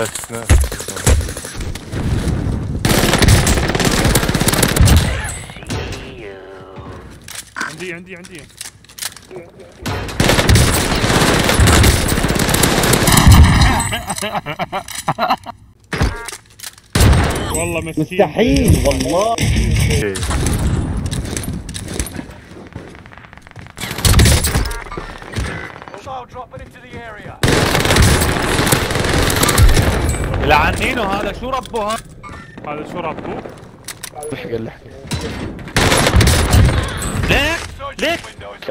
بس عندي والله مستحيل والله. لعنينه هذا شو ربه هذا شو ربه؟ لحقه ليك